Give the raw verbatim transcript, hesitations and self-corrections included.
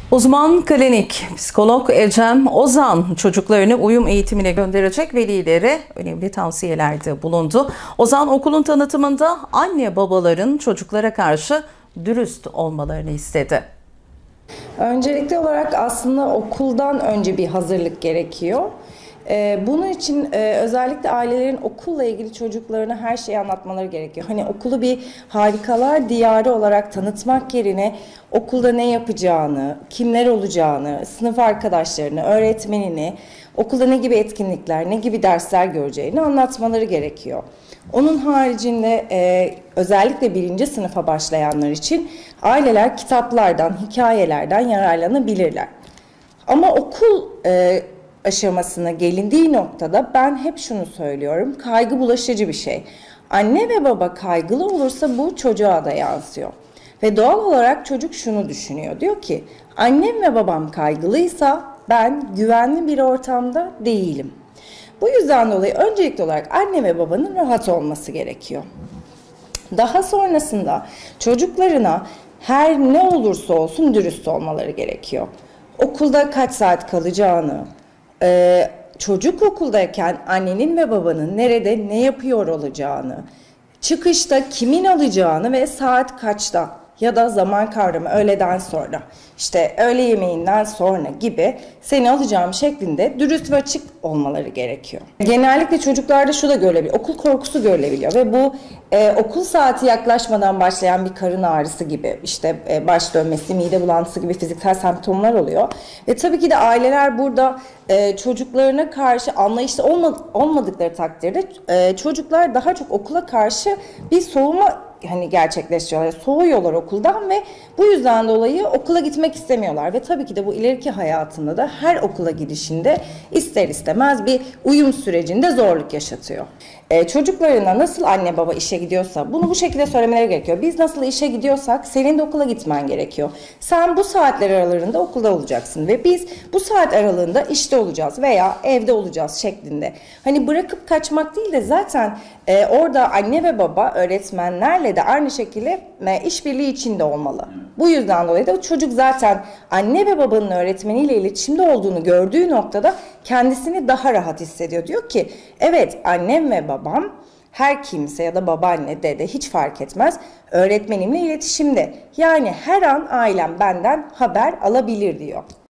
Uzman klinik psikolog Ecem Ozan çocuklarını uyum eğitimine gönderecek velilere önemli tavsiyelerde bulundu. Ozan okulun tanıtımında anne babaların çocuklara karşı dürüst olmalarını istedi. Öncelikli olarak aslında okuldan önce bir hazırlık gerekiyor. Bunun için özellikle ailelerin okulla ilgili çocuklarına her şeyi anlatmaları gerekiyor. Hani okulu bir harikalar diyarı olarak tanıtmak yerine okulda ne yapacağını, kimler olacağını, sınıf arkadaşlarını, öğretmenini, okulda ne gibi etkinlikler, ne gibi dersler göreceğini anlatmaları gerekiyor. Onun haricinde e, özellikle birinci sınıfa başlayanlar için aileler kitaplardan, hikayelerden yararlanabilirler. Ama okul e, aşamasına gelindiği noktada ben hep şunu söylüyorum, kaygı bulaşıcı bir şey. Anne ve baba kaygılı olursa bu çocuğa da yansıyor. Ve doğal olarak çocuk şunu düşünüyor, diyor ki annem ve babam kaygılıysa ben güvenli bir ortamda değilim. Bu yüzden dolayı öncelikli olarak anne ve babanın rahat olması gerekiyor. Daha sonrasında çocuklarına her ne olursa olsun dürüst olmaları gerekiyor. Okulda kaç saat kalacağını, Ee, çocuk okuldayken annenin ve babanın nerede ne yapıyor olacağını, çıkışta kimin alacağını ve saat kaçta ya da zaman kavramı öğleden sonra, işte öğle yemeğinden sonra gibi seni alacağım şeklinde dürüst ve açık olmaları gerekiyor. Genellikle çocuklarda şu da görülebiliyor, okul korkusu görülebiliyor ve bu e, okul saati yaklaşmadan başlayan bir karın ağrısı gibi, işte e, baş dönmesi, mide bulantısı gibi fiziksel semptomlar oluyor. Ve tabii ki de aileler burada e, çocuklarına karşı anlayışlı olma, olmadıkları takdirde e, çocuklar daha çok okula karşı bir soğuma hani gerçekleştiriyorlar, soğuyorlar okuldan ve bu yüzden dolayı okula gitmek istemiyorlar ve tabii ki de bu ileriki hayatında da her okula gidişinde ister istemez bir uyum sürecinde zorluk yaşatıyor. Ee, çocuklarına nasıl anne baba işe gidiyorsa bunu bu şekilde söylemeleri gerekiyor. Biz nasıl işe gidiyorsak senin de okula gitmen gerekiyor. Sen bu saatler aralarında okulda olacaksın ve biz bu saat aralığında işte olacağız veya evde olacağız şeklinde. Hani bırakıp kaçmak değil de zaten e, orada anne ve baba öğretmenlerle de aynı şekilde e, işbirliği içinde olmalı. Bu yüzden dolayı da çocuk zaten anne ve babanın öğretmeniyle iletişimde olduğunu gördüğü noktada kendisini daha rahat hissediyor. Diyor ki evet, annem ve babam, her kimse ya da babaanne, dede hiç fark etmez, öğretmenimle iletişimde. Yani her an ailem benden haber alabilir diyor.